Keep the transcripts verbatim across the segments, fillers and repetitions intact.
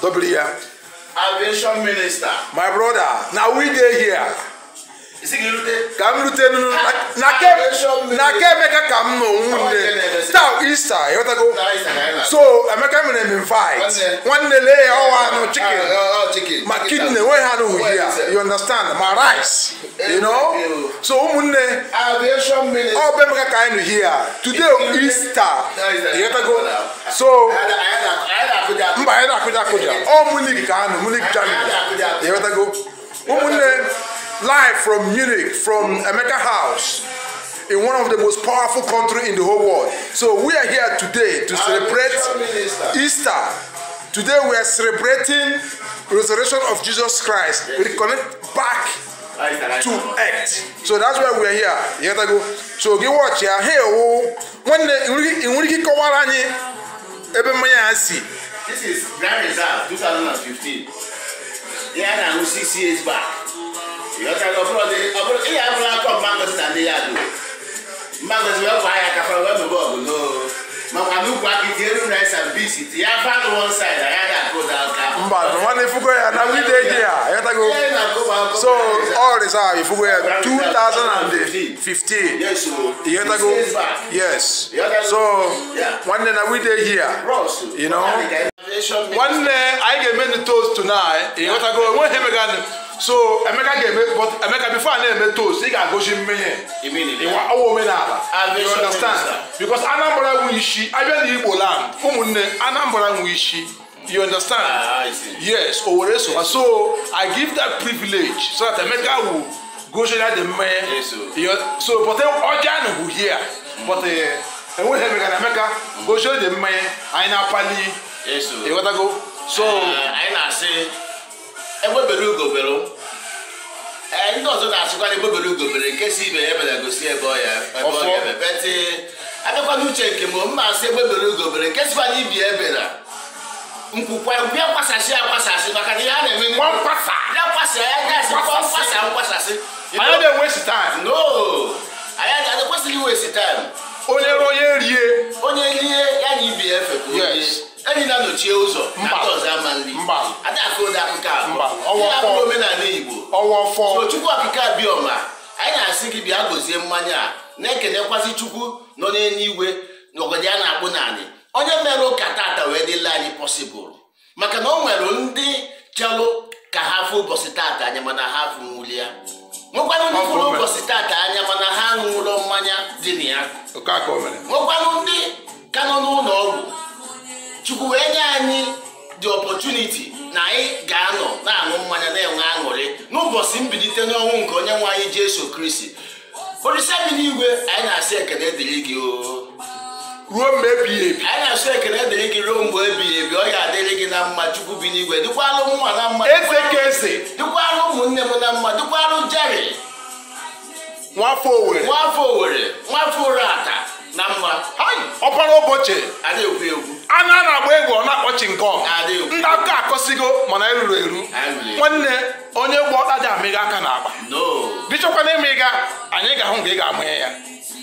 Aviation Minister. My brother, now we dey here. Come to tell you, na ke na ke make come no unde. Start Easter, you want to go? So I make come in invite. One day lay oh no chicken. Oh chicken. My kidney we have no here. You understand? My rice. You know? So umunne Aviation Minister. oh be make come here. Today Easter. You want to go? So mba ida kuja kuja. Oh muni ka no muni jam. You want to go? Umunne live from Munich, from Emeka House, in one of the most powerful countries in the whole world. So we are here today to celebrate Easter. Today we are celebrating the resurrection of Jesus Christ. We connect back to earth. So that's why we are here. You have to go. So give watch here. Hey, oh, when the in Wiki Kawarani, Ebemaya. This is Grand Reserve twenty fifteen. Yeah, now six years back. You have to go for the other. You have to come back and they are doing. Mangoes will buy a couple of them. No, Mamma, look back in the rice and visit. You have found one side. I had to go down. But one if we are now we day here. I have to go. So all is out. If we are two thousand fifteen. Yes, you have to go. Yes. So one day now we day here. You know. One day I get many toast tonight. You have to go. What him again? So Emeka get me, but Emeka before I name me toast, he got go shi me. Immediately. You understand? Because Anambra wishi, I be the Igbo land. Umunne Anambra wishi. You understand? Ah, I see. Yes, over so. So I give that privilege so that Emeka will go shi that the man. Yes, so but then Ojan who here, but uh, and we have Emeka go shi the man. I na pali. Yes, sir. You want to go? So I na say. Ebe bere ugo bere. Eh ndị ọzọ na-asịkwa ebe bere ugo bere nke si ibe ebe na gosi ebe ọ ya ebe ọ ya bete. Abịakwa n'uche nke m mma asị ebe bere ugo bere nke sikwa n'ibi ebe na. Nkwukwa bịa kwasasị akwasasị maka na ya na-eme nwa nkwasa. Ya kwasa ya gasị kwasa nkwasasị. I don't waste time. No. Aya na kwesịrị waste time. Onye ro ye rie. Onye rie ya na ibi efe ko. Yes. Any na no chie ụzọ na tọza manli ada akụda akụka abụọ omenala Igbo ọwọfọ so Chukwu akụka Abioma anyị na-asị gị bịa gozie mmanya a na-ekenekwasị Chukwu nọ n'eluigwe n'ogodo a na-akpụ naanị onye mere ụka tata wee dịla anyị possible maka na o nwere ndị chelụ ka ha fụ ụbọchị tata anya mana ha fụ nwuli ya nwekwanụ ndị fụrụ ụbọchị tata anya mana ha ṅụrụ mmanya dị na ya nwekwanụ ndị ka nọ n'ụlọ ọgwụ Chukwu wee nye anyị the opportunity na anyị ga-anọ na-aṅụ mmanya na-enwe aṅụrị n'ụbọchị mbilite n'ọnwụ nke onye nwe anyị Jesu Kristi. Olise bi n'igwe anyị na-asị ekele dịrị gị o ruo mgbe ebighị ebi. Anyị na-asị ekele dịrị gị ruo mgbe ebighị ebi. Ọ ga-adịrị gị na mma Chukwu bi n'igwe dịkwalụ nwa na mma eze ka eze dịkwalụ ụmụnne m na mma dịkwalụ Jerry nwafọ Owere nwafọ Owere nwafọ Orata na mma ọpara ụbọchị a na-ekwu egwu a na-agba egwu ọ na-akpọchi nkọ ndị aka akọsigo mana eruru eru nwanne onye gba ọta dị amịga aka na-agba bichọkwa na ịmịga anyị ga-ahụ nke ị ga-amụnye ya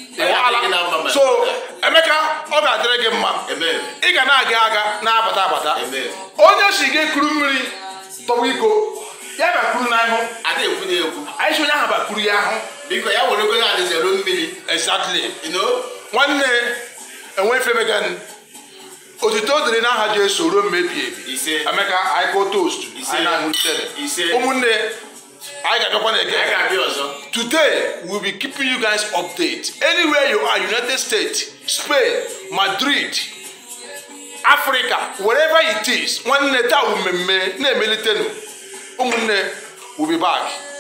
so Emeka ọ ga-adịrị gị mma ị ga na-aga aga na-abata abata onye si gị kuru mmiri tọwa iko ya bakuru n'ahụ anyị si onye ahụ bakuru ya ahụ biko ya were ego ya adịzero mmiri exactly nwanne enwe ifemegan otito dịrị n'aha Jesu ruo mmebi ebi Emeka anyị kọ toast anyị na-aṅụ tere ụmụnne anyị ga-abịakwa na-ege today we will be keeping you guys update anywhere you are, United States, Spain, Madrid, Africa, wherever it is. Nwanne taa mmemme na-emelitenu ụmụnne will be back.